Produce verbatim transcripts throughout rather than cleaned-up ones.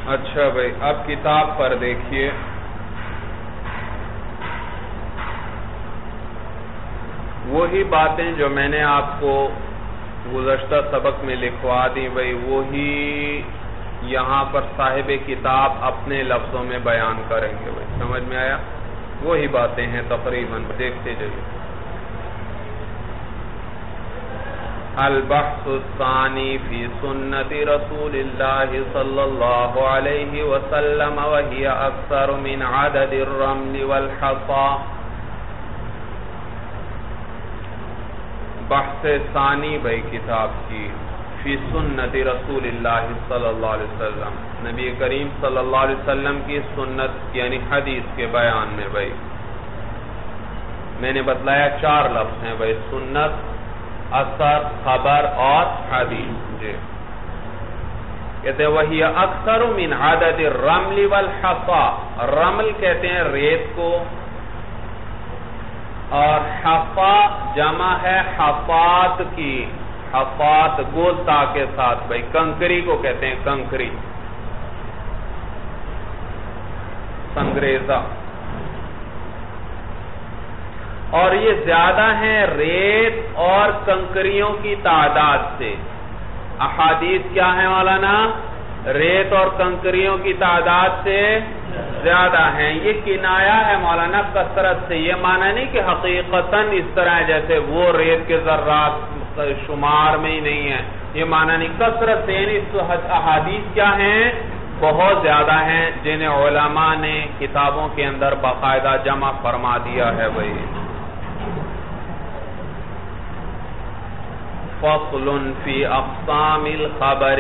اچھا بھائی، اب کتاب پر دیکھیے. وہی باتیں جو میں نے آپ کو گزشتہ سبق میں لکھوا دی بھائی، وہی یہاں پر صاحب کتاب اپنے لفظوں میں بیان کریں گے بھائی. سمجھ میں آیا؟ وہی باتیں ہیں تقریباً، دیکھتے جائیے. البحث الثانی فی سنت رسول اللہ صلی اللہ علیہ وسلم وہی اکثر من عدد الرمل والحصا. بحث ثانی بھائی کتاب کی فی سنت رسول اللہ صلی اللہ علیہ وسلم، نبی کریم صلی اللہ علیہ وسلم کی سنت یعنی حدیث کے بیان میں بھائی. میں نے بتلایا چار لفظ ہیں بھائی، سنت، اثر، خبر اور حدیث. جی کہتے ہیں وہی اکثر من عدد الرمل والحصا. رمل کہتے ہیں ریت کو، اور حفا جمع ہے حفات کی، حفات گول تا کے ساتھ بھائی، کنکری کو کہتے ہیں کنکری، سنگریزہ. اور یہ زیادہ ہیں ریت اور کنکریوں کی تعداد سے. احادیث کیا ہے مولانا؟ ریت اور کنکریوں کی تعداد سے زیادہ ہیں. یہ کنایا ہے مولانا کثرت سے. یہ معنی نہیں کہ حقیقتاً اس طرح جیسے وہ ریت کے ذرات شمار میں ہی نہیں ہیں. یہ معنی نہیں، کثرت سے یعنی احادیث کیا ہیں؟ بہت زیادہ ہیں، جنہیں علماء نے کتابوں کے اندر باقاعدہ جمع فرما دیا ہے بھائی. فصل فی اقسام الخبر،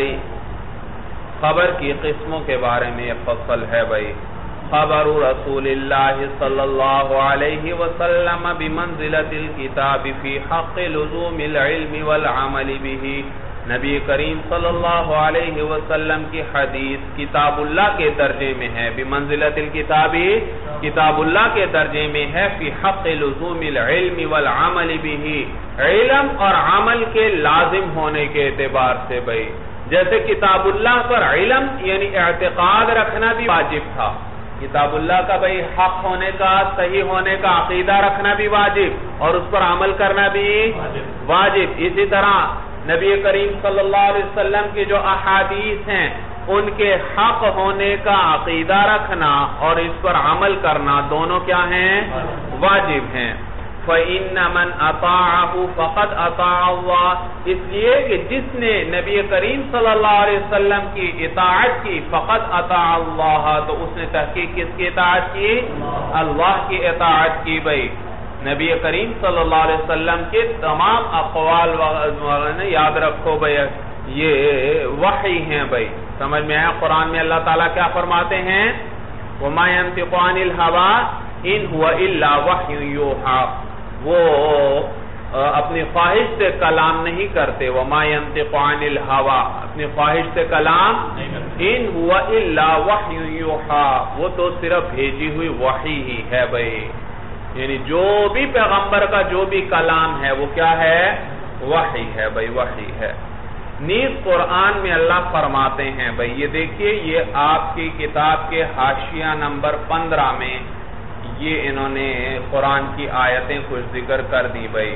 خبر کی قسموں کے بارے میں یہ فصل ہے بھائی. خبر رسول اللہ صلی اللہ علیہ وسلم بمنزلۃ الکتاب فی حق لزوم العلم والعمل به. نبی کریم صلی اللہ علیہ وسلم کی حدیث کتاب اللہ کے درجے میں ہے. بمنزلۃ الکتاب، کتاب اللہ کے درجے میں ہے. فی حق لزوم العلم والعمل به، علم اور عمل کے لازم ہونے کے اعتبار سے بھائی. جیسے کتاب اللہ پر علم یعنی اعتقاد رکھنا بھی واجب تھا، کتاب اللہ کا بھائی حق ہونے کا، صحیح ہونے کا عقیدہ رکھنا بھی واجب اور اس پر عمل کرنا بھی واجب. اسی طرح نبی کریم صلی اللہ علیہ وسلم کی جو احادیث ہیں ان کے حق ہونے کا عقیدہ رکھنا اور اس پر عمل کرنا دونوں کیا ہیں؟ واجب ہیں. فَإِنَّ مَنْ أَطَاعَهُ فَقَدْ أَطَاعَ اللَّهُ، اس لیے کہ جس نے نبی کریم صلی اللہ علیہ وسلم کی اطاعت کی، فَقَدْ أَطَاعَ اللَّهُ، تو اس نے تحقیق کس کی اطاعت کی؟ اللہ کی اطاعت کی بھائی. نبی کریم صلی اللہ علیہ وسلم کے تمام اقوال یاد رکھو بھائی، یہ وحی ہیں بھائی. سمجھ میں آیا؟ قرآن میں اللہ تعالیٰ کیا فرماتے ہیں؟ وَمَا يَنْطِقُ عَنِ الْهَوَىٰ إِنْ هُوَ إِلَّا وَحْيٌ يُوحَىٰ. وہ اپنی خواہش سے کلام نہیں کرتے. وَمَا يَنْطِقُ عَنِ الْهَوَىٰ، اپنی خواہش سے کلام إِنْ هُوَ إِلَّا وَحْيٌ يُوحَىٰ، وہ تو صرف بھیجی ہوئی وحی ہی ہے بھائی. یعنی جو بھی پیغمبر کا جو بھی کلام ہے وہ کیا ہے؟ وحی ہے بھائی، وحی ہے. نیز قرآن میں اللہ فرماتے ہیں بھائی، یہ دیکھیے، یہ آپ کی کتاب کے حاشیہ نمبر پندرہ میں یہ انہوں نے قرآن کی آیتیں کچھ ذکر کر دی بھائی.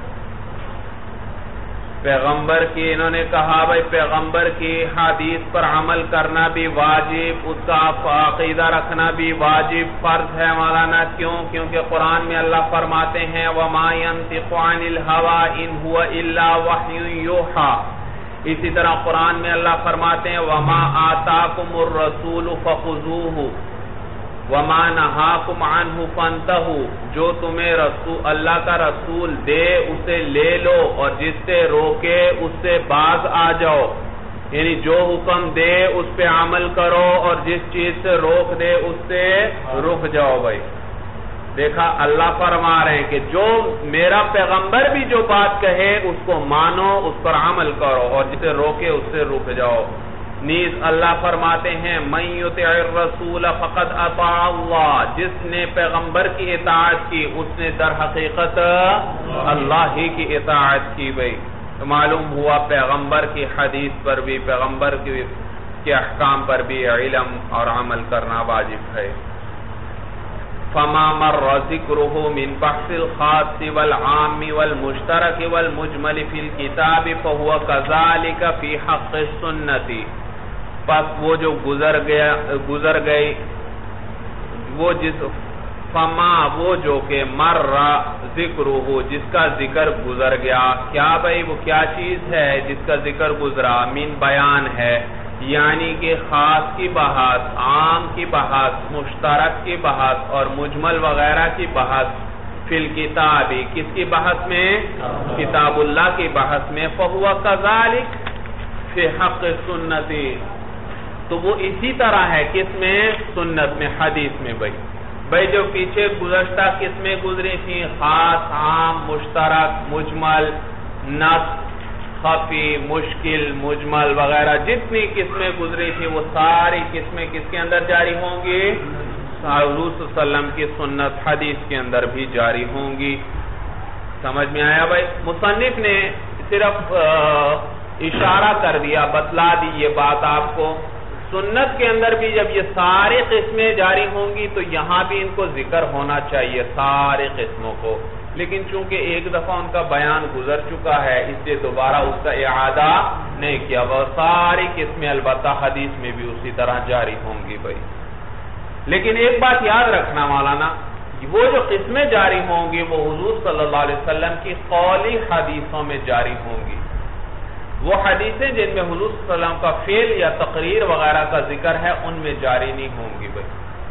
پیغمبر کی انہوں نے کہا بھائی پیغمبر کی حدیث پر عمل کرنا بھی واجب، اس کا عقیدہ رکھنا بھی واجب، فرض ہے مولانا. کیوں؟ کیونکہ قرآن میں اللہ فرماتے ہیں وَمَا يَنْطِقُ عَنِ الْهَوَىٰ إِنْ هُوَ إِلَّا وَحْيٌ يُوحَىٰ. اسی طرح قرآن میں اللہ فرماتے ہیں وَمَا آتَاكُمُ الرَّسُولُ فَخُذُوهُ وَمَا نَهَاكُمْ عَنْهُ فَانْتَهُوا. جو تمہیں رسول اللہ کا رسول دے اسے لے لو، اور جس سے روکے اس سے باز آ جاؤ. یعنی جو حکم دے اس پہ عمل کرو اور جس چیز سے روک دے اس سے رک جاؤ بھائی. دیکھا اللہ فرما رہے ہیں کہ جو میرا پیغمبر بھی جو بات کہے اس کو مانو، اس پر عمل کرو، اور جسے روکے اس سے رک جاؤ. نیز اللہ فرماتے ہیں مَن یُطِعِ الرَّسُولَ فَقَدْ أَطَاعَ اللَّهَ، جس نے پیغمبر کی اطاعت کی اس نے در حقیقت اللہ ہی کی اطاعت کی بھائی. تو معلوم ہوا پیغمبر کی حدیث پر بھی، پیغمبر کی کے احکام پر بھی علم اور عمل کرنا واجب ہے. فما مر ذکرہ من بحث الخاص والعام والمشترک والمجمل فی الکتاب فہو کذالک فی حق السنت. پس وہ جو گزر گیا گزر گئی وہ جس فما وہ جو کہ مر ذکرہ جس کا ذکر گزر گیا. کیا بھئی وہ کیا چیز ہے جس کا ذکر گزرا؟ من بیان ہے، یعنی کہ خاص کی بحث، عام کی بحث، مشترک کی بحث اور مجمل وغیرہ کی بحث. فی الکتاب کس کی بحث میں؟ کتاب اللہ کی بحث میں. فہو کذالک فی حق سنت. تو وہ اسی طرح ہے کس میں؟ سنت میں، حدیث میں. بھئی بھئی جو پیچھے گزشتہ قسمیں گزری تھیں، خاص، عام، مشترک، مجمل، نص، خفی، مشکل، مجمل وغیرہ جتنی قسمیں گزری تھی وہ ساری قسمیں کس کے اندر جاری ہوں گی؟ حضور صلی اللہ علیہ وسلم کی سنت حدیث کے اندر بھی جاری ہوں گی. سمجھ میں آیا بھائی؟ مصنف نے صرف اشارہ کر دیا، بتلا دی یہ بات آپ کو. سنت کے اندر بھی جب یہ ساری قسمیں جاری ہوں گی تو یہاں بھی ان کو ذکر ہونا چاہیے، سارے قسموں کو. لیکن چونکہ ایک دفعہ ان کا بیان گزر چکا ہے اس لیے دوبارہ اس کا اعادہ نہیں کیا. وہ ساری قسمیں البتہ حدیث میں بھی اسی طرح جاری ہوں گی. بھائی لیکن ایک بات یاد رکھنا مولانا، وہ جو قسمیں جاری ہوں گی وہ حضور صلی اللہ علیہ وسلم کی قولی حدیثوں میں جاری ہوں گی. وہ حدیثیں جن میں حضور صلی اللہ علیہ وسلم کا فعل یا تقریر وغیرہ کا ذکر ہے ان میں جاری نہیں ہوں گی. بھائی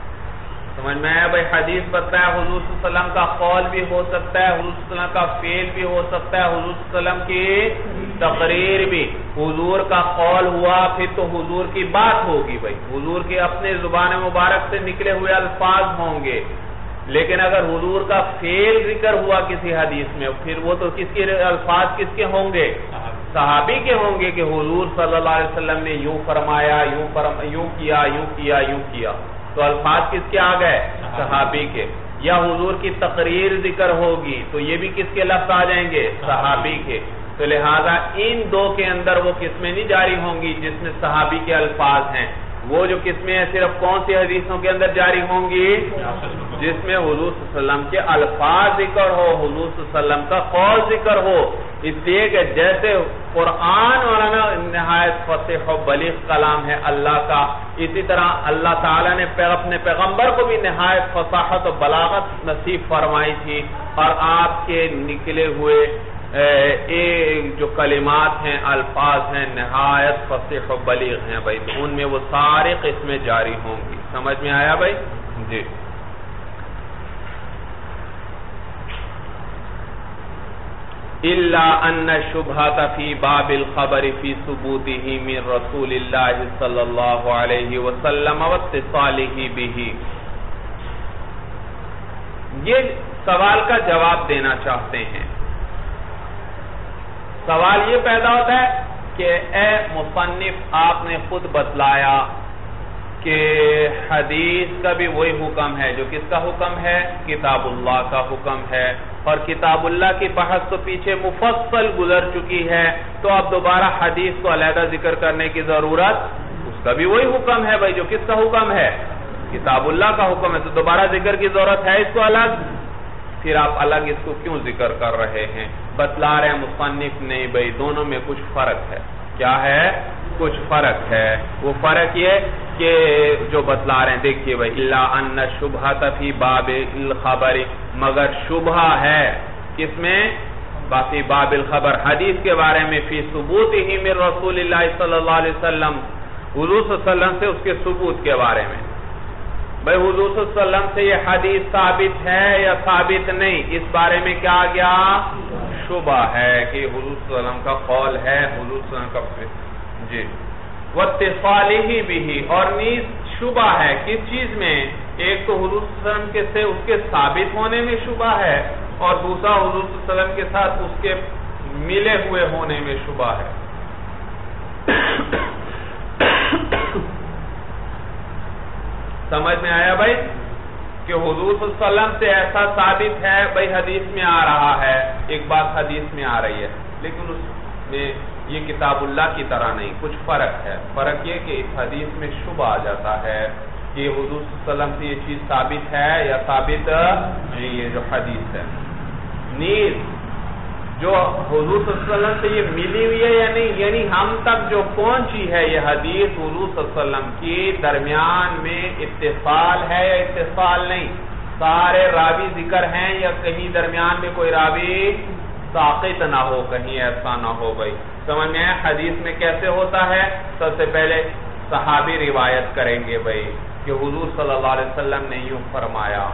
سمجھ میں آیا بھائی؟ حدیث بتایا حضور صلی اللہ علیہ وسلم کا قول بھی ہو سکتا ہے، حضور صلی اللہ علیہ وسلم کا فعل بھی ہو سکتا ہے، حضور صلی اللہ علیہ وسلم کی تقریر بھی. حضور کا قول ہوا پھر تو حضور کی بات ہوگی. بھائی حضور کے اپنے زبان مبارک سے نکلے ہوئے الفاظ ہوں گے. لیکن اگر حضور کا فعل ذکر ہوا کسی حدیث میں پھر وہ تو کس کے الفاظ کس کے ہوں گے؟ صحابی کے ہوں گے کہ حضور صلی اللہ علیہ وسلم نے یوں فرمایا، یوں فرم یوں کیا، یوں کیا، یوں کیا. تو الفاظ کس کے آ گئے؟ صحابی کے. یا حضور کی تقریر ذکر ہوگی تو یہ بھی کس کے لفظ آ جائیں گے؟ صحابی کے. تو لہذا ان دو کے اندر وہ قسمیں نہیں جاری ہوں گی جس میں صحابی کے الفاظ ہیں. وہ جو قسمیں ہیں صرف کون سی حدیثوں کے اندر جاری ہوں گی؟ جس میں حضور صلی اللہ علیہ وسلم کے الفاظ ذکر ہو، حضور صلی اللہ علیہ وسلم کا قول ذکر ہو. اس لیے کہ جیسے قرآن اور نہایت فصیح و بلیغ کلام ہے اللہ کا، اسی طرح اللہ تعالیٰ نے اپنے پیغمبر کو بھی نہایت فصاحت و بلاغت نصیب فرمائی تھی، اور آپ کے نکلے ہوئے جو کلمات ہیں، الفاظ ہیں، نہایت فصیح و بلیغ ہیں. بھائی ان میں وہ سارے قسمیں جاری ہوں گی. سمجھ میں آیا بھائی؟ جی. إلا أن الشبهة في باب الخبر في ثبوته من رسول الله صلى الله عليه وسلم واتصاله به. یہ سوال کا جواب دینا چاہتے ہیں. سوال یہ پیدا ہوتا ہے کہ اے مصنف آپ نے خود بتلایا کہ حدیث کا بھی وہی حکم ہے جو کس کا حکم ہے؟ کتاب اللہ کا حکم ہے. اور کتاب اللہ کی بحث تو پیچھے مفصل گزر چکی ہے، تو اب دوبارہ حدیث کو علیحدہ ذکر کرنے کی ضرورت، اس کا بھی وہی حکم ہے. بھائی جو کس کا حکم ہے؟ کتاب اللہ کا حکم ہے. تو دوبارہ ذکر کی ضرورت ہے اس کو الگ؟ پھر آپ الگ اس کو کیوں ذکر کر رہے ہیں؟ بتلا رہے ہیں مصنف نہیں بھائی دونوں میں کچھ فرق ہے. کیا ہے؟ کچھ فرق ہے. وہ فرق یہ کہ جو بتلا رہے ہیں دیکھیے بھائی، الا ان شبہۃ فی باب الخبر، مگر شبہ ہے کس میں؟ باقی باب الخبر، حدیث کے بارے میں، فی ثبوتہ من رسول اللہ صلی اللہ علیہ وسلم، حضور صلی اللہ علیہ وسلم سے اس کے ثبوت کے بارے میں. بھائی حضور صلی اللہ علیہ وسلم سے یہ حدیث ثابت ہے یا ثابت نہیں، اس بارے میں کیا آ گیا؟ شبہ ہے کہ حضور صلی اللہ علیہ وسلم کا قول ہے، حضور صلی اللہ علیہ وسلم کا جی. واتصالہ بہ، اور نیز شبہ ہے کس چیز میں؟ ایک تو حضور صلی اللہ علیہ وسلم کے سے اس کے ثابت ہونے میں شبہ ہے، اور دوسرا حضور صلی اللہ علیہ وسلم کے ساتھ اس کے ملے ہوئے ہونے میں شبہ ہے. سمجھ میں آیا بھائی کہ حضور صلی اللہ علیہ وسلم سے ایسا ثابت ہے بھائی حدیث میں آ رہا ہے، ایک بات حدیث میں آ رہی ہے لیکن اس میں یہ کتاب اللہ کی طرح نہیں، کچھ فرق ہے۔ فرق یہ کہ اس حدیث میں شبہ آ جاتا ہے کہ حضور صلی اللہ علیہ وسلم سے یہ چیز ثابت ہے یا ثابت نہیں، یہ جو حدیث ہے نیز جو حضور صلی اللہ علیہ وسلم سے یہ ملی ہوئی ہے یا نہیں، یعنی ہم تک جو پہنچی ہے یہ حدیث حضور صلی اللہ علیہ وسلم کی، درمیان میں اتصال ہے یا اتصال نہیں، سارے راوی ذکر ہیں یا کہیں درمیان میں کوئی راوی ساقط نہ ہو، کہیں ایسا نہ ہو بھائی۔ سمجھ میں ہے حدیث میں کیسے ہوتا ہے؟ سب سے پہلے صحابی روایت کریں گے بھائی کہ حضور صلی اللہ علیہ وسلم نے یوں فرمایا،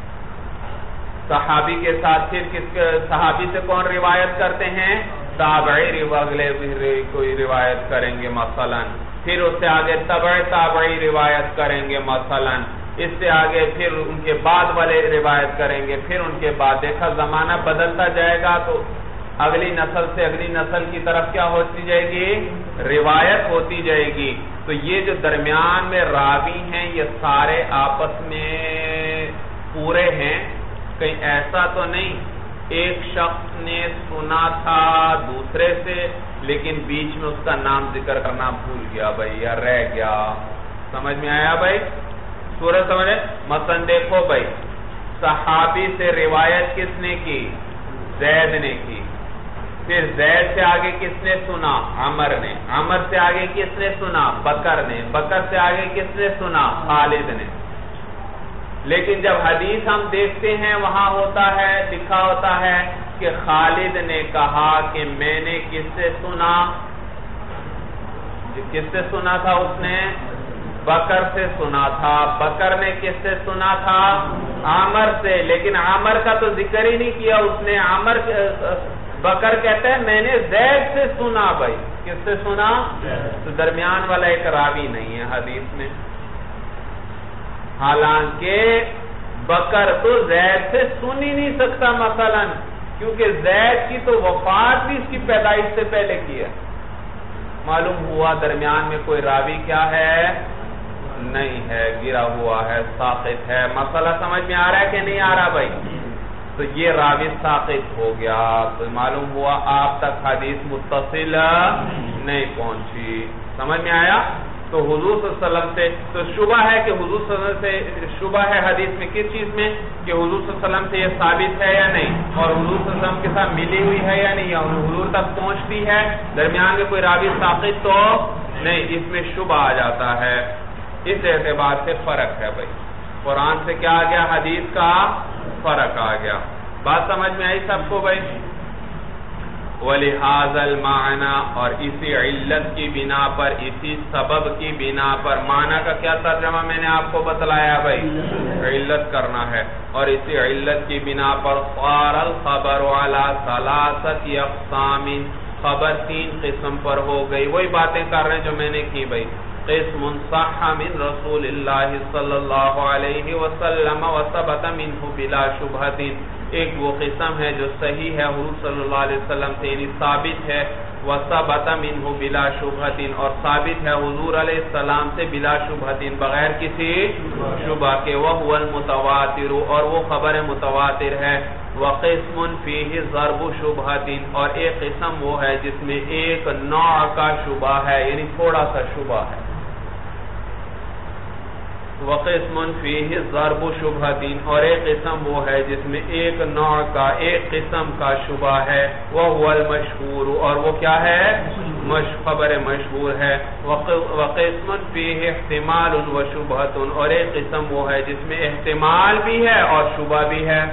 صحابی کے ساتھ پھر کس صحابی سے کون روایت کرتے ہیں؟ تابعی اگلے کوئی روایت کریں گے مثلا، پھر اس سے آگے تبع تابعی روایت کریں گے مثلا، اس سے آگے پھر ان کے بعد والے روایت کریں گے، پھر ان کے بعد دیکھا زمانہ بدلتا جائے گا تو اگلی نسل سے اگلی نسل کی طرف کیا ہوتی جائے گی؟ روایت ہوتی جائے گی۔ تو یہ جو درمیان میں راوی ہیں یہ سارے آپس میں پورے ہیں، کہیں ایسا تو نہیں ایک شخص نے سنا تھا دوسرے سے لیکن بیچ میں اس کا نام ذکر کرنا بھول گیا بھائی یا رہ گیا۔ سمجھ میں آیا بھائی؟ سورہ سمجھے؟ مثلا دیکھو بھائی، صحابی سے روایت کس نے کی؟ زید نے کی، پھر زید سے آگے کس نے سنا؟ عمر نے، عمر سے آگے کس نے سنا؟ بکر نے، بکر سے آگے کس نے سنا؟ خالد نے۔ لیکن جب حدیث ہم دیکھتے ہیں وہاں ہوتا ہے، لکھا ہوتا ہے کہ خالد نے کہا کہ میں نے کس سے سنا؟ کس سے سنا تھا اس نے؟ بکر سے سنا تھا۔ بکر نے کس سے سنا تھا؟ عامر سے، لیکن عامر کا تو ذکر ہی نہیں کیا اس نے۔ عامر بکر کہتا ہے میں نے زید سے سنا بھائی، کس سے سنا؟ تو درمیان والا ایک راوی نہیں ہے حدیث میں، حالانکہ بکر تو زید سے سن ہی نہیں سکتا مثلا، کیونکہ زید کی تو وفات بھی اس کی پیدائش سے پہلے کی ہے۔ معلوم ہوا درمیان میں کوئی راوی کیا ہے؟ نہیں ہے، گرا ہوا ہے، ساقط ہے۔ مسئلہ سمجھ میں آ رہا ہے کہ نہیں آ رہا بھائی؟ تو یہ راوی ساقط ہو گیا، تو معلوم ہوا آپ تک حدیث متصل نہیں پہنچی۔ سمجھ میں آیا؟ تو حضور صلی اللہ علیہ وسلم سے تو شبہ ہے کہ حضور صلی اللہ علیہ وسلم سے شبہ ہے حدیث میں کس چیز میں؟ کہ حضور صلی اللہ علیہ وسلم سے یہ ثابت ہے یا نہیں، اور حضور صلی اللہ علیہ وسلم کے ساتھ ملی ہوئی ہے یا نہیں، یا حضور تک پہنچتی ہے، درمیان میں کوئی راوی ساقط تو نہیں، اس میں شبہ آ جاتا ہے۔ اس اعتبار سے فرق ہے بھائی، قرآن سے کیا آ گیا؟ حدیث کا فرق آ گیا۔ بات سمجھ میں آئی سب کو بھائی؟ وَلِهَذَا الْمَعْنَى، اور اسی علت کی بنا پر، اسی سبب کی بنا پر، معنی کا کیا ترجمہ میں نے آپ کو بتلایا بھائی؟ علت کرنا ہے، اور اسی علت کی بنا پر صار الخبر علی ثلاثۃ اقسام، خبر تین قسم پر ہو گئی۔ وہی باتیں کر رہے ہیں جو میں نے کی بھائی، قسم صح من رسول اللہ صلی اللہ علیہ وسلم وثبت منہ بلا شبہۃ، ایک وہ قسم ہے جو صحیح ہے حضور صلی اللہ علیہ وسلم سے یعنی ثابت ہے، وثبت منہ بلا شبہۃ، اور ثابت ہے حضور علیہ السلام سے بلا شبہۃ، بغیر کسی شبہ کے، وہو المتواتر، اور وہ خبر متواتر ہے، وقسم فیہ ضرب شبہۃ، اور ایک قسم وہ ہے جس میں ایک نوع کا شبہ ہے یعنی تھوڑا سا شبہ ہے، وقسم فیہ ضرب شبہۃ، اور ایک قسم وہ ہے جس میں ایک نوع کا ایک قسم کا شبہ ہے، وہو المشہور، اور وہ کیا ہے؟ خبر مشہور ہے، وقسم فیہ احتمال و شبہۃ، اور ایک قسم وہ ہے جس میں احتمال بھی ہے اور شبہ بھی ہے۔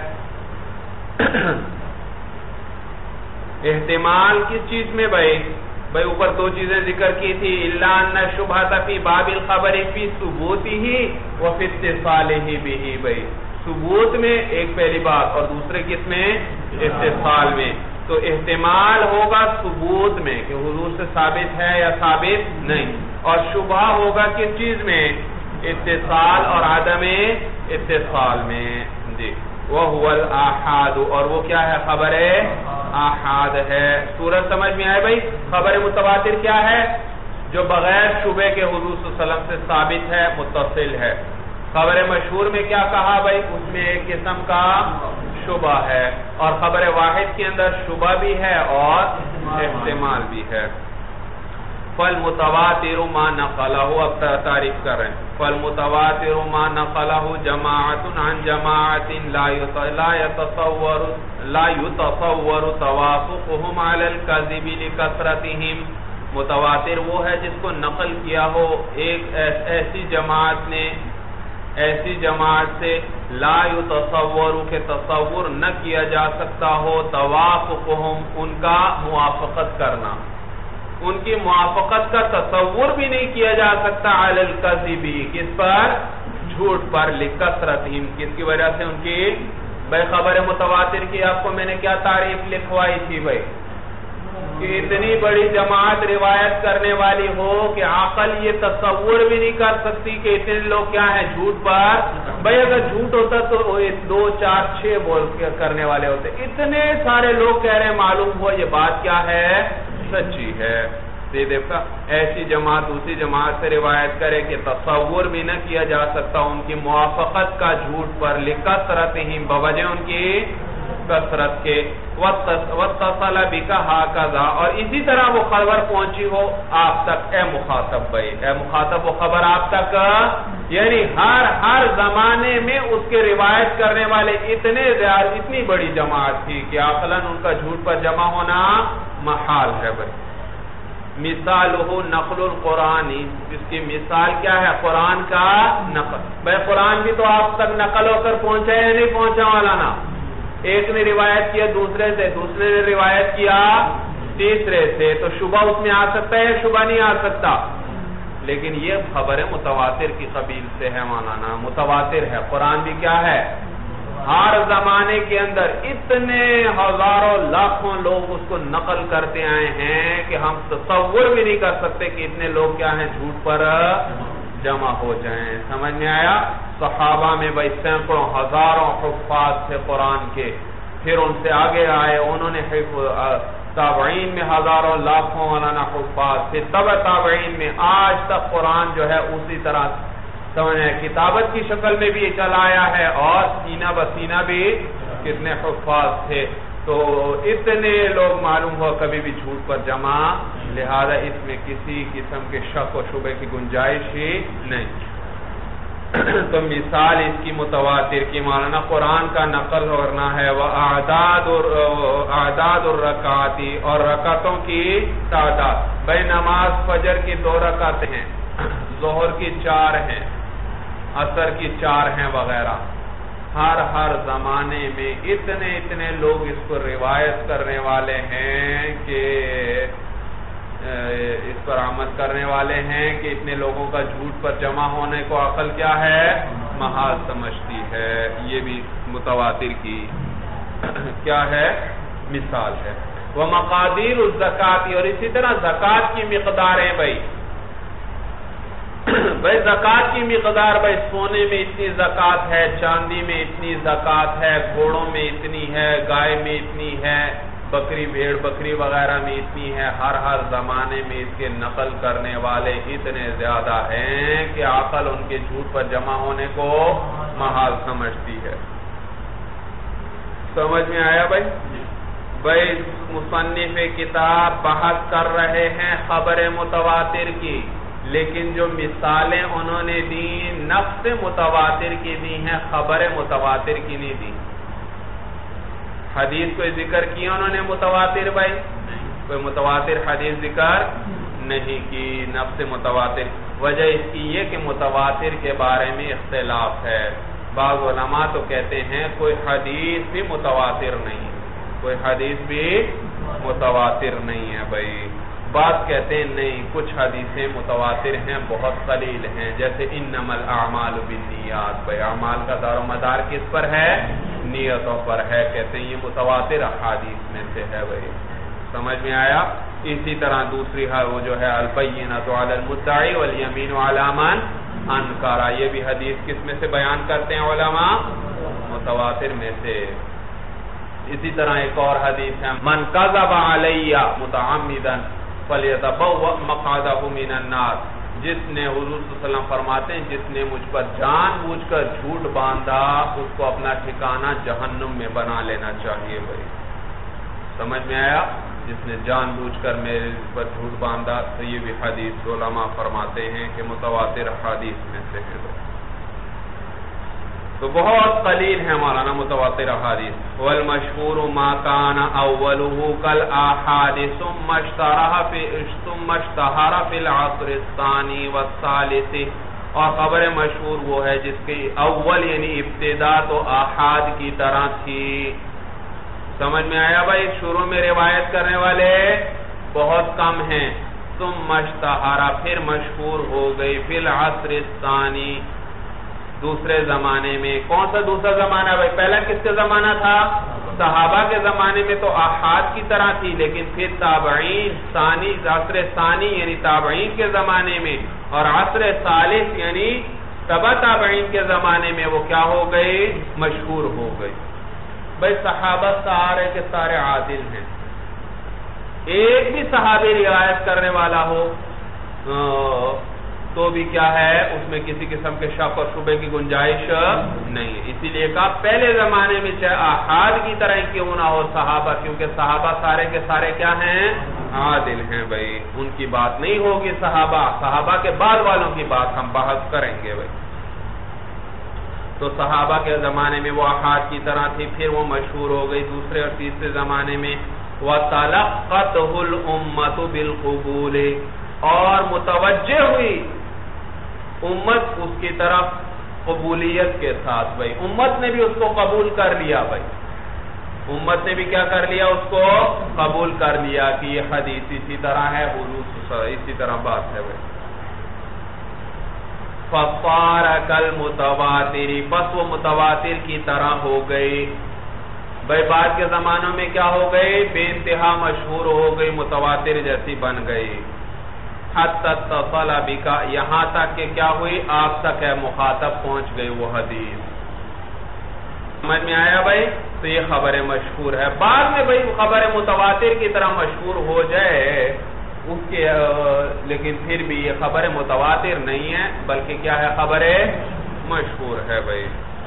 احتمال کس چیز میں بھائی؟ بھائی اوپر دو چیزیں ذکر کی تھی، الا ان شبہۃ فی باب الخبر فی ثبوتہ و فی اتصالہ بہ، بھائی ثبوت میں ایک پہلی بات، اور دوسرے کس میں؟ اتصال میں۔ تو احتمال ہوگا ثبوت میں کہ حضور سے ثابت ہے یا ثابت نہیں، اور شبہ ہوگا کس چیز میں؟ اتصال اور عدم اتصال میں۔ جی وَهُوَ الْآحَادُ، اور وہ کیا ہے؟ خبر آحاد ہے۔ سورج سمجھ میں آئے بھائی؟ خبر متواتر کیا ہے؟ جو بغیر شبہ کے حضور صلی اللہ علیہ وسلم سے ثابت ہے، متصل ہے۔ خبر مشہور میں کیا کہا بھائی؟ اس میں ایک قسم کا شبہ ہے، اور خبر واحد کے اندر شبہ بھی ہے اور احتمال بھی ہے۔ فالمتواتر ما نقلہ، اب تعریف کر رہے ہیں، فالمتواتر ما نقلہ جماعت عن جماعت لا يتصور لا يتصور توافقهم على الكذب لکثرتهم، متواتر وہ ہے جس کو نقل کیا ہو ایک ایسی جماعت نے ایسی جماعت سے لا یتصور کہ تصور نہ کیا جا سکتا ہو توافقهم ان کا موافقت کرنا، ان کی موافقت کا تصور بھی نہیں کیا جا سکتا علی الکذب کس پر، جھوٹ پر، لکثرتہم کس کی وجہ سے ان کی، بھائی خبر متواتر کی آپ کو میں نے کیا تعریف لکھوائی تھی بھائی، کہ اتنی بڑی جماعت روایت کرنے والی ہو کہ عقل یہ تصور بھی نہیں کر سکتی کہ اتنے لوگ کیا ہیں جھوٹ پر، بھائی اگر جھوٹ ہوتا تو دو چار چھ بول کرنے والے ہوتے، اتنے سارے لوگ کہہ رہے ہیں معلوم ہوا یہ بات کیا ہے، سچی ہے۔ دیکھا ایسی جماعت دوسری جماعت سے روایت کرے کہ تصور بھی نہ کیا جا سکتا ان کی موافقت کا جھوٹ پر، لکثرتہم بوجہ ان کی کثرت کے، وَاتَّصَلَ بِكَ هَكَذَا اور اسی طرح وہ خبر پہنچی ہو آپ تک اے مخاطب بھائی، اے مخاطب وہ خبر آپ تک، یعنی ہر ہر زمانے میں اس کے روایت کرنے والے اتنے زیادہ اتنی بڑی جماعت تھی کہ عقلاً ان کا جھوٹ پر جمع ہونا محال ہے بھائی۔ مثالہ نقل القرآن، اس کی مثال کیا ہے، قرآن کا نقل، بھائی قرآن بھی تو آپ تک نقل ہو کر پہنچا یا نہیں پہنچا والا نا، ایک نے روایت کیا دوسرے سے، دوسرے نے روایت کیا تیسرے سے، تو شبہ اس میں آ سکتا ہے، شبہ نہیں آ سکتا، لیکن یہ خبر متواتر کی قبیل سے ہے مولانا، متواتر ہے، قرآن بھی کیا ہے، ہر زمانے کے اندر اتنے ہزاروں لاکھوں لوگ اس کو نقل کرتے آئے ہیں کہ ہم تصور بھی نہیں کر سکتے کہ اتنے لوگ کیا ہیں جھوٹ پر جمع ہو جائیں۔ سمجھ میں آیا؟ صحابہ میں بھائی سینکڑوں ہزاروں حفاظ تھے قرآن کے، پھر ان سے آگے آئے انہوں نے تابعین میں ہزاروں لاکھوں مولانا حفاظ تھے، تبع تابعین میں آج تک قرآن جو ہے اسی طرح سمجھیں کتابت کی شکل میں بھی چلایا ہے، اور سینہ بسینہ بھی کتنے حفاظ تھے، تو اتنے لوگ معلوم ہوا کبھی بھی جھوٹ پر جمع، لہذا اس میں کسی قسم کے شک و شبہ کی گنجائش ہی نہیں۔ تو مثال اس کی متواتر کی مولانا قرآن کا نقل کرنا ہے، وہ اعداد الرکعات اور رکعتوں کی تعداد، بھائی نماز فجر کی دو رکعتیں ہیں، ظہر کی چار ہیں، عصر کی چار ہیں وغیرہ، ہر ہر زمانے میں اتنے اتنے لوگ اس کو روایت کرنے والے ہیں کہ اس پر عمل کرنے والے ہیں کہ اتنے لوگوں کا جھوٹ پر جمع ہونے کو عقل کیا ہے، محال سمجھتی ہے۔ یہ بھی متواتر کی کیا ہے، مثال ہے۔ وہ مقادیر الزکات، اور اسی طرح زکات کی مقداریں بھائی بھائی زکات کی مقدار، بھائی سونے میں اتنی زکات ہے، چاندی میں اتنی زکات ہے، گھوڑوں میں اتنی ہے، گائے میں اتنی ہے، بکری بھیڑ بکری وغیرہ میں اتنی ہے، ہر ہر زمانے میں اس کے نقل کرنے والے اتنے زیادہ ہیں کہ عقل ان کے جھوٹ پر جمع ہونے کو محال سمجھتی ہے۔ سمجھ میں آیا بھائی؟ بھائی مصنف کتاب بحث کر رہے ہیں خبر متواتر کی، لیکن جو مثالیں انہوں نے دی نفس متواتر کی دی ہیں، خبر متواتر کی نہیں دی۔ حدیث کوئی ذکر کیا انہوں نے متواتر بھائی؟ کوئی متواتر حدیث ذکر نہیں کی نفس متواتر۔ وجہ اس کی یہ کہ متواتر کے بارے میں اختلاف ہے، بعض علماء تو کہتے ہیں کوئی حدیث بھی متواتر نہیں، کوئی حدیث بھی متواتر نہیں ہے بھائی، بعض کہتے ہیں نہیں کچھ حدیثیں متواتر ہیں، بہت قلیل ہیں، جیسے انما الاعمال بالنیات، بھائی اعمال کا دار و مدار کس پر ہے، نیتوں پر ہے، کہتے ہیں یہ متواتر احادیث میں سے ہے بھائی۔ سمجھ میں آیا؟ اسی طرح دوسری ہے وہ جو ہے البینۃ علی المدعی والیمین علی من انکر، یہ بھی حدیث کس میں سے بیان کرتے ہیں علماء، متواتر میں سے۔ اسی طرح ایک اور حدیث ہے من کذب علی متعمدا فلیتبوأ مقعدہ من النار، جس نے حضور صلی اللہ علیہ وسلم فرماتے ہیں جس نے مجھ پر جان بوجھ کر جھوٹ باندھا اس کو اپنا ٹھکانہ جہنم میں بنا لینا چاہیے بھائی۔ سمجھ میں آیا؟ جس نے جان بوجھ کر میرے پر جھوٹ باندھا، تو یہ بھی حدیث علماء فرماتے ہیں کہ متواتر حدیث میں سے ہے۔ تو بہت قلیل ہے مولانا متواتر حدیث۔ والمشہور ما کان اولہ کالآحاد ثم اشتہر فی ثم اشتہر فی العصر الثانی والثالث، اور خبر مشہور وہ ہے جس کی اول یعنی ابتدا تو آحاد کی طرح تھی۔ سمجھ میں آیا بھائی؟ شروع میں روایت کرنے والے بہت کم ہیں، ثم اشتہر پھر مشہور ہو گئی، فی العصر الثانی دوسرے زمانے میں۔ کون سا دوسرا زمانہ بھائی؟ پہلا کس کا زمانہ تھا؟ صحابہ کے زمانے میں تو آحاد کی طرح تھی، لیکن پھر تابعین ثانی عصر ثانی یعنی تابعین کے زمانے میں، اور عصر ثالث یعنی تبع تابعین کے زمانے میں وہ کیا ہو گئی؟ مشہور ہو گئی۔ بھائی صحابہ سارے کے سارے عادل ہیں، ایک بھی صحابی روایت کرنے والا ہو تو بھی کیا ہے اس میں کسی قسم کے شک اور شبہ کی گنجائش نہیں ہے۔ اسی لیے کہا پہلے زمانے میں چاہے آحاد کی طرح کیوں نہ ہو صحابہ، کیونکہ صحابہ سارے کے سارے کیا ہیں؟ عادل ہیں بھائی، ان کی بات نہیں ہوگی صحابہ صحابہ کے بعد والوں کی بات ہم بحث کریں گے بھائی۔ تو صحابہ کے زمانے میں وہ آحاد کی طرح تھی، پھر وہ مشہور ہو گئی دوسرے اور تیسرے زمانے میں۔ وَتَلَقَّتْهُ الْأُمَّةُ بِالْقُبُولِ، اور متوجہ ہوئی امت اس کی طرف قبولیت کے ساتھ بھائی، امت نے بھی اس کو قبول کر لیا بھائی، امت نے بھی کیا کر لیا؟ اس کو قبول کر لیا کہ یہ حدیث اسی طرح ہے، اسی طرح بات ہے بھائی۔ فَصَارَ كَالْمُتَوَاتِرِ، بس وہ متواتر کی طرح ہو گئی بھائی۔ بعد کے زمانوں میں کیا ہو گئی؟ بے انتہا مشہور ہو گئی، متواتر جیسی بن گئی۔ حتی اتصل بک، یہاں تک کہ کیا ہوئی؟ آپ تک ہے مخاطب پہنچ گئی وہ حدیث۔ سمجھ میں آیا بھائی؟ تو یہ خبر مشہور ہے۔ بعد میں بھائی خبر متواتر کی طرح مشہور ہو جائے اس کے، لیکن پھر بھی یہ خبر متواتر نہیں ہے بلکہ کیا ہے؟ خبر مشہور ہے بھائی۔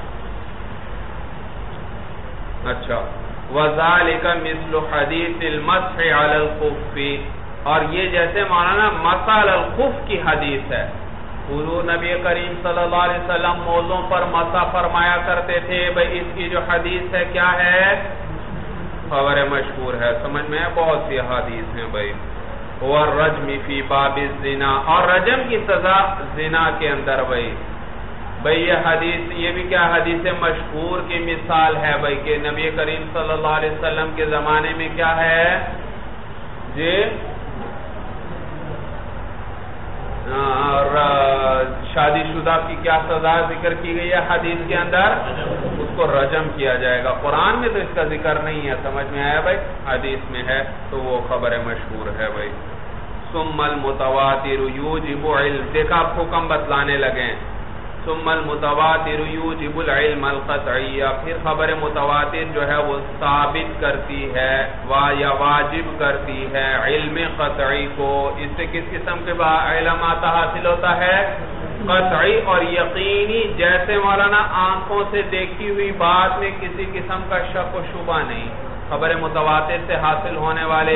اچھا، وَذَلِكَ مِثْلُ حَدِيثِ الْمَسْحِ عَلَى الْخُفِّ، اور یہ جیسے مولانا مسح علی الخف کی حدیث ہے، حضور نبی کریم صلی اللہ علیہ وسلم موزوں پر مسح فرمایا کرتے تھے بھئی، اس کی جو حدیث ہے کیا ہے؟ خبر مشہور ہے۔ سمجھ میں بہت سی حدیث ہیں بھئی۔ وَالرَّجْمِ فِي بَابِ الزِّنَا، اور رجم کی سزا زنا کے اندر بھئی۔ بھئی یہ حدیث، یہ بھی کیا حدیث مشہور کی مثال ہے بھئی کہ نبی کریم صلی اللہ علیہ وسلم کے زمانے میں کیا ہے جی؟ اور شادی شدہ کی کیا سزا ذکر کی گئی ہے حدیث کے اندر؟ اس کو رجم کیا جائے گا۔ قرآن میں تو اس کا ذکر نہیں ہے، سمجھ میں آیا بھائی؟ حدیث میں ہے تو وہ خبر مشہور ہے بھائی۔ ثم المتواتر یوجب علم، دیکھا آپ حکم بتلانے لگے۔ ثم المتواتر یوجب العلم القطعی، پھر خبر متواتر جو ہے وہ ثابت کرتی ہے یا واجب کرتی ہے علم قطعی کو۔ اس سے کس قسم کے علم آتا حاصل ہوتا ہے؟ قطعی اور یقینی، جیسے مولانا آنکھوں سے دیکھی ہوئی بات میں کسی قسم کا شک و شبہ نہیں۔ خبر متواتر سے حاصل ہونے والے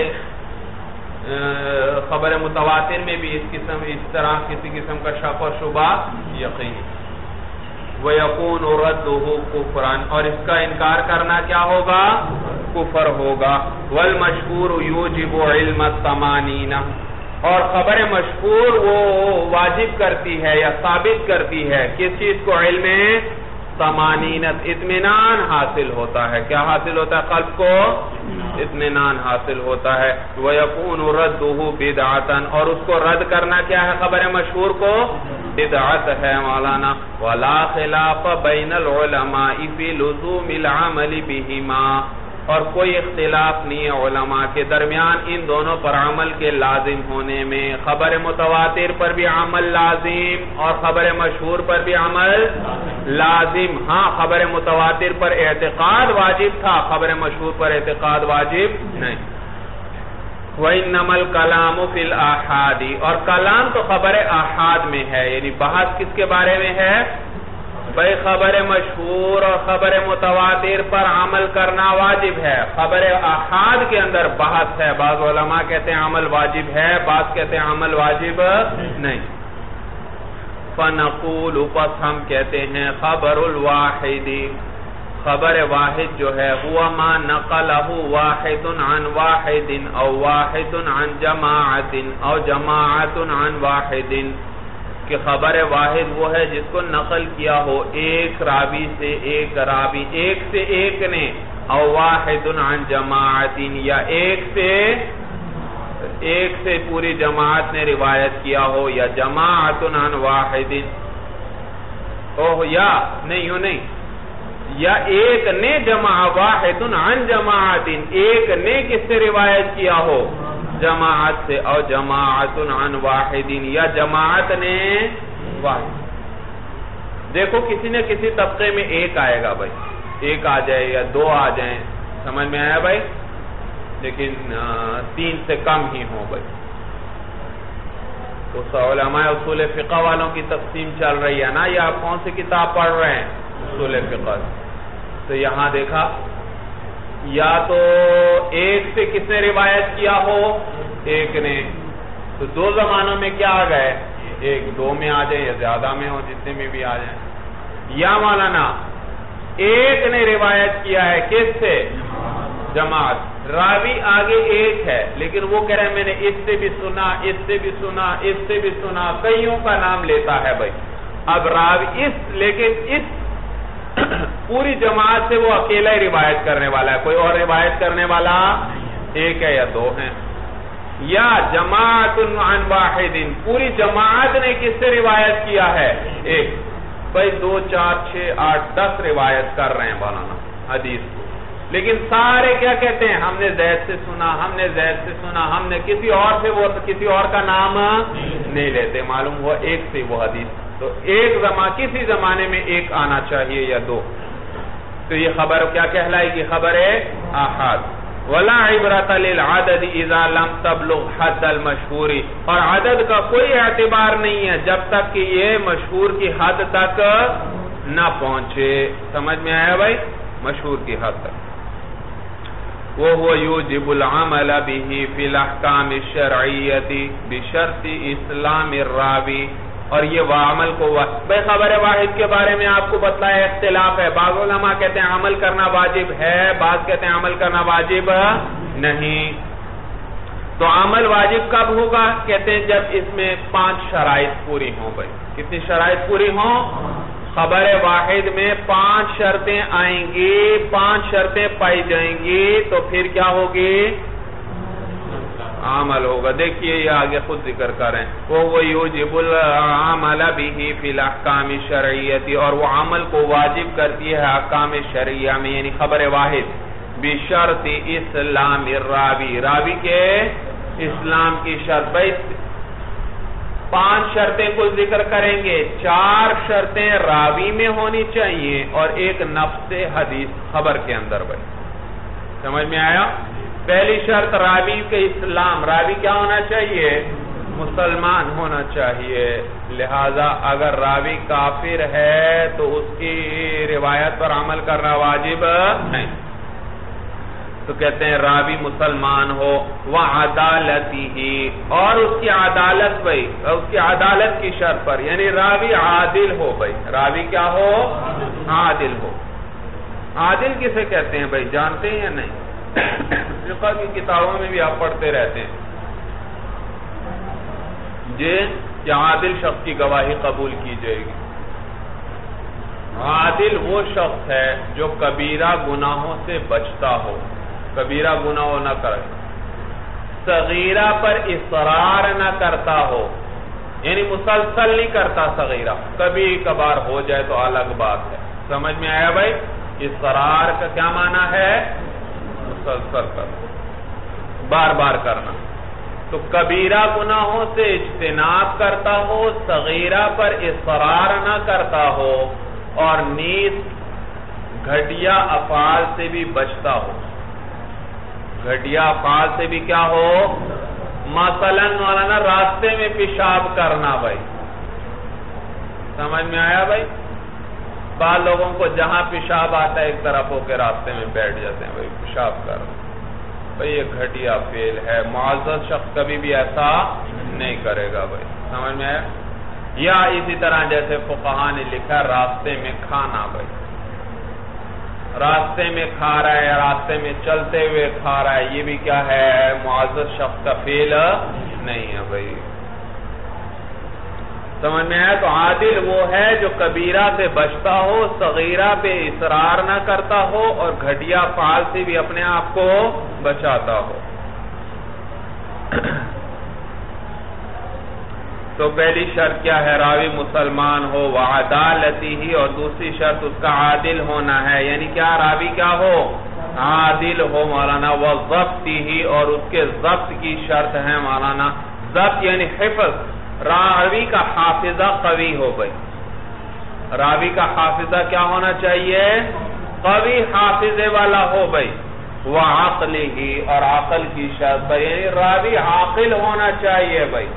خبر متواتر میں بھی اس قسم اس طرح کسی قسم کا شک و شبہ یقینی۔ وَيَكُونُ رَدُّهُ كُفْرًا، اور اس کا انکار کرنا کیا ہوگا؟ کفر ہوگا۔ وَالْمَشْهُورُ يُوجِبُ عِلْمَ الثَّمَانِينَ، اور خبر مشہور وہ واجب کرتی ہے یا ثابت کرتی ہے کس چیز کو؟ علم طمانینت، اطمینان حاصل ہوتا ہے۔ کیا حاصل ہوتا ہے؟ قلب کو اطمینان حاصل ہوتا ہے۔ وَيَكُونُ رَدُّهُ بِدْعَةً، اور اس کو رد کرنا کیا ہے؟ خبر مشہور کو بدعت ہے مولانا۔ وَلَا خِلَافَ بَيْنَ الْعُلَمَاءِ فِي لُزُومِ الْعَمَلِ بِهِمَا، اور کوئی اختلاف نہیں ہے علماء کے درمیان ان دونوں پر عمل کے لازم ہونے میں۔ خبر متواتر پر بھی عمل لازم اور خبر مشہور پر بھی عمل لازم۔ ہاں خبر متواتر پر اعتقاد واجب تھا، خبر مشہور پر اعتقاد واجب نہیں۔ وَإِنَّمَا الْكَلَامُ فِي الْآحَادِ، اور کلام تو خبر آحاد میں ہے، یعنی بحث کس کے بارے میں ہے؟ بھئی خبر مشہور اور خبر متواتر پر عمل کرنا واجب ہے. خبر احاد کے اندر بحث ہے. بعض علماء کہتے ہیں عمل واجب ہے, بعض کہتے ہیں عمل واجب نہیں. فنقول, پس ہم کہتے ہیں خبر الواحد, خبر واحد جو ہے ہوا ما نقلہ واحد عن واحد او واحد عن جماعت او جماعت عن واحد, کہ خبر واحد وہ ہے جس کو نقل کیا ہو ایک راوی سے ایک راوی, ایک سے ایک نے, او واحد عن جماعت, یا ایک سے ایک سے پوری جماعت نے روایت کیا ہو, یا جماعت عن واحد, اوہ یا نہیں یوں نہیں, یا ایک نے جماع واحد عن جماعت, ایک نے کس سے روایت کیا ہو جماعت سے, او جماعت عن واحد, یا جماعت نے واحد. دیکھو کسی نہ کسی طبقے میں ایک آئے گا بھائی, ایک آ جائے یا دو آ جائیں, سمجھ میں آیا بھائی, لیکن تین سے کم ہی ہو بھائی. تو علماء اصول فقہ والوں کی تقسیم چل رہی ہے نا, یا آپ کون سی کتاب پڑھ رہے ہیں اصول فقہ, تو یہاں دیکھا یا تو ایک سے کس نے روایت کیا ہو ایک نے, تو دو زمانوں میں کیا آ گئے, ایک دو میں آ جائے یا زیادہ میں ہو, جتنے میں بھی آ جائیں. یا مولانا ایک نے روایت کیا ہے کس سے جماعت, راوی آگے ایک ہے لیکن وہ کہہ رہے ہیں میں نے اس سے بھی سنا, اس سے بھی سنا, اس سے بھی سنا, کئیوں کا نام لیتا ہے بھائی. اب راوی اس, لیکن اس پوری جماعت سے وہ اکیلا ہی روایت کرنے والا ہے, کوئی اور روایت کرنے والا ایک ہے یا دو ہیں. یا جماعت عن واحد, پوری جماعت نے کس سے روایت کیا ہے ایک. بھائی دو چار چھ آٹھ دس روایت کر رہے ہیں مولانا حدیث کو, لیکن سارے کیا کہتے ہیں ہم نے زید سے سنا, ہم نے زید سے سنا, ہم نے کسی اور سے, وہ کسی اور کا نام نہیں لیتے, معلوم ہوا ایک سے وہ حدیث. تو ایک زمان کسی زمانے میں ایک آنا چاہیے یا دو, تو یہ خبر کیا کہلائے گی, خبر احاد. ولا عبرۃ للعدد اذا لم تبلغ حد المشہور, اور عدد کا کوئی اعتبار نہیں ہے جب تک کہ یہ مشہور کی حد تک نہ پہنچے. سمجھ میں آیا بھائی, مشہور کی حد تک. وَهُوَ يُوجِبُ الْعَمَلَ بِهِ فِي الْأَحْكَامِ الشَّرْعِيَّةِ بِشَرْطِ إِسْلَامِ الرَّاوِي, اور یہ وہ عمل کو بھائی خبر واحد کے بارے میں آپ کو بتلایا اختلاف ہے. بعض علماء کہتے ہیں عمل کرنا واجب ہے, بعض کہتے ہیں عمل کرنا واجب نہیں. تو عمل واجب کب ہوگا, کہتے ہیں جب اس میں پانچ شرائط پوری ہوں. بھائی کتنی شرائط پوری ہوں, خبر واحد میں پانچ شرطیں آئیں گی, پانچ شرطیں پائی جائیں گی, تو پھر کیا ہوگی, عمل ہوگا. دیکھئے یہ آگے خود ذکر کریں, وہ یوجب العمل به فی الاحکام الشرعیہ, اور وہ عمل کو واجب کرتی ہے احکام شرعیہ میں, یعنی خبر واحد, بشرط اسلام الراوی, راوی کے اسلام کی شرط. بھائی پانچ شرطیں کو ذکر کریں گے, چار شرطیں راوی میں ہونی چاہیے اور ایک نفس حدیث خبر کے اندر. بھائی سمجھ میں آیا, پہلی شرط راوی کے اسلام, راوی کیا ہونا چاہیے, مسلمان ہونا چاہیے. لہذا اگر راوی کافر ہے تو اس کی روایت پر عمل کرنا واجب نہیں. تو کہتے ہیں راوی مسلمان ہو, وَعَدَالَتِهِ, اور اس کی عدالت, بھائی اس کی عدالت کی شرط پر, یعنی راوی عادل ہو. بھائی راوی کیا ہو, عادل ہو. عادل کسے کہتے ہیں بھائی جانتے ہیں یا نہیں, فقہ کی کتابوں میں بھی آپ پڑھتے رہتے ہیں جی کہ عادل شخص کی گواہی قبول کی جائے گی. عادل وہ شخص ہے جو کبیرہ گناہوں سے بچتا ہو, کبیرہ گناہ نہ کرے, صغیرہ پر اصرار نہ کرتا ہو, یعنی مسلسل نہیں کرتا صغیرہ, کبھی کبھار ہو جائے تو الگ بات ہے. سمجھ میں آیا بھائی, اصرار کا کیا معنی ہے, مسلسل کرنا, بار بار کرنا. تو کبیرہ گناہوں سے اجتناب کرتا ہو, صغیرہ پر اصرار نہ کرتا ہو, اور نیز گھٹیا افعال سے بھی بچتا ہو. گھٹیا افعال سے بھی کیا ہو, مثلا مولانا راستے میں پیشاب کرنا. بھائی سمجھ میں آیا بھائی, بعض لوگوں کو جہاں پیشاب آتا ہے ایک طرف ہو کے راستے میں بیٹھ جاتے ہیں، بھائی پیشاب کر بھائی یہ گھٹیا فعل ہے، معزز شخص کبھی بھی ایسا نہیں کرے گا بھائی، سمجھ میں ہے؟ یا اسی طرح جیسے فقہاء نے لکھا راستے میں کھانا، بھائی راستے میں کھا رہا ہے، راستے میں چلتے ہوئے کھا رہا ہے، یہ بھی کیا ہے؟ معزز شخص کا فعل نہیں ہے بھائی، سمجھ میں آیا؟ تو عادل وہ ہے جو کبیرہ سے بچتا ہو، صغیرہ پہ اصرار نہ کرتا ہو، اور گھٹیا فعل سے بھی اپنے آپ کو بچاتا ہو۔ تو پہلی شرط کیا ہے؟ راوی مسلمان ہو، وعدالتہ، اور دوسری شرط اس کا عادل ہونا ہے، یعنی کیا؟ راوی کیا ہو؟ عادل ہو مولانا، وضبطہ، اور اس کے ضبط کی شرط ہے مولانا، ضبط یعنی حفظ، راوی کا حافظہ قوی ہو بھائی، راوی کا حافظہ کیا ہونا چاہیے؟ قوی حافظے والا ہو بھائی، وعقلہ، اور عقل کی شرط بھائی، یعنی راوی عاقل ہونا چاہیے بھائی۔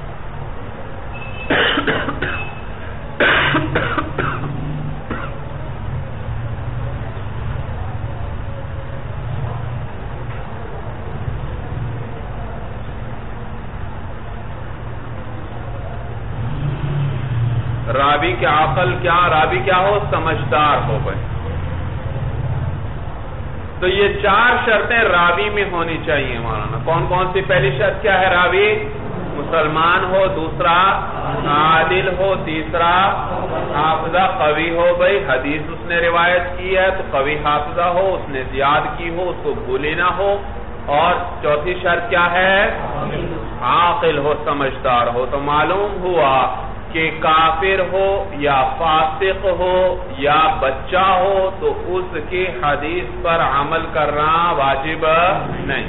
راوی کی عقل کیا؟ راوی کیا ہو؟ سمجھدار ہو بھائی۔ تو یہ چار شرطیں راوی میں ہونی چاہیے مولانا، کون کون سی؟ پہلی شرط کیا ہے؟ راوی مسلمان ہو، دوسرا عادل ہو، تیسرا حافظہ قوی ہو بھائی، حدیث اس نے روایت کی ہے تو قوی حافظہ ہو، اس نے زیاد کی ہو، اس کو بھولی نہ ہو، اور چوتھی شرط کیا ہے؟ عاقل ہو، سمجھدار ہو۔ تو معلوم ہوا کہ کافر ہو یا فاسق ہو یا بچہ ہو تو اس کی حدیث پر عمل کرنا واجب نہیں۔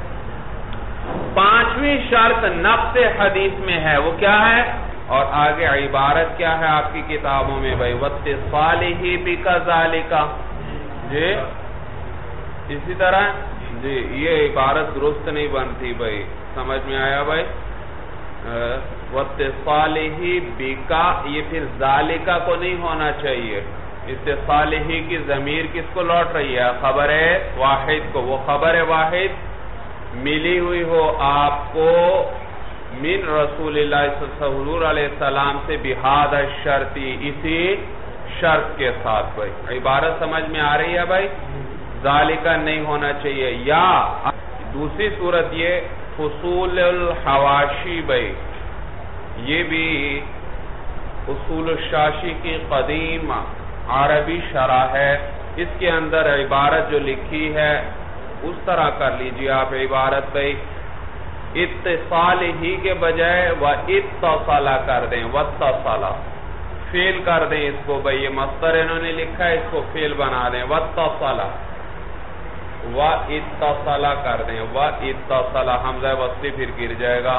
پانچویں شرط نفس حدیث میں ہے، وہ کیا ہے؟ اور آگے عبارت کیا ہے آپ کی کتابوں میں بھائی؟ وَاتِّصَالِهِ بِكَذَالِكَ، جی اسی طرح جی یہ عبارت درست نہیں بنتی بھائی، سمجھ میں آیا بھائی؟ وَاتِّصَالِهِ بِكَ، یہ پھر ذَالِكَ کو نہیں ہونا چاہیے، اتصالہ کی ضمیر کس کو لوٹ رہی ہے؟ خبر واحد کو، وہ خبر واحد ملی ہوئی ہو آپ کو من رسول اللہ صلی اللہ علیہ وسلم سے بہذا الشرطی، اسی شرط کے ساتھ بھائی، عبارت سمجھ میں آ رہی ہے بھائی؟ ذالکہ نہیں ہونا چاہیے۔ یا دوسری صورت یہ فصول الحواشی بھائی، یہ بھی اصول الشاشی کی قدیم عربی شرح ہے، اس کے اندر عبارت جو لکھی ہے اس طرح کر لیجئے آپ عبارت بھائی، اتصال ہی کے بجائے وَاِتَّصَلَ کر دیں، وَاتصَلَ فعل کر دیں اس کو بھائی، یہ مصدر انہوں نے لکھا ہے، اس کو فعل بنا دیں، وَاتصَلَ وَاِتَّصَلَ کر دیں، وَاِتَّصَلَ حمزہ وصلی پھر گر جائے گا۔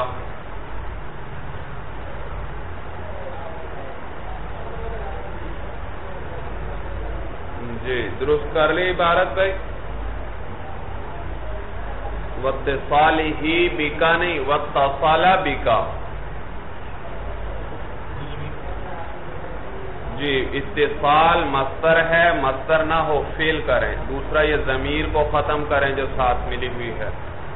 جی درست کر لی عبارت بھائی، وَاتِّصَالِهِ بِكَ نہیں، وَاتَّصَلَ بِكَ، جی اتصال مصدر ہے، مصدر نہ ہو فعل کریں، دوسرا یہ ضمیر کو ختم کریں جو ساتھ ملی ہوئی ہے،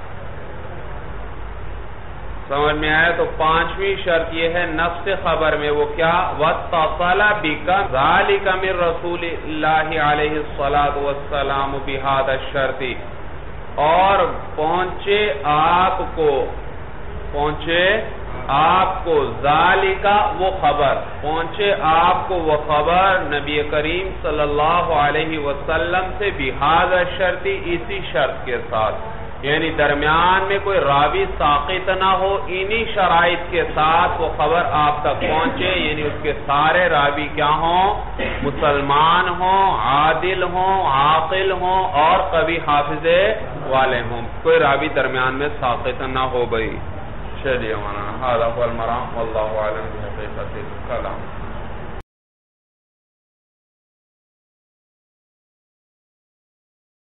سمجھ میں آیا؟ تو پانچویں شرط یہ ہے نفس خبر میں، وہ کیا؟ وَاتَّصَلَ بِكَ ذَلِكَ مِن رَسُولِ اللَّهِ عَلَيْهِ الصَّلَاةُ وَالسَّلَامُ بِهَذَا الشَّرْطِ، اور پہنچے آپ کو، پہنچے آپ کو ذالکہ وہ خبر، پہنچے آپ کو وہ خبر نبی کریم صلی اللہ علیہ وسلم سے بہذا الشرط، اسی شرط کے ساتھ، یعنی درمیان میں کوئی راوی ساقط نہ ہو، انہی شرائط کے ساتھ وہ خبر آپ تک پہنچے، یعنی اس کے سارے راوی کیا ہوں؟ مسلمان ہوں، عادل ہوں، عاقل ہوں، اور قوی حافظے والے ہوں، کوئی راوی درمیان میں ساقط نہ ہو بھئی۔ چلیے مولانا، ھذا هو المرام واللہ اعلم بحقیقت الکلام۔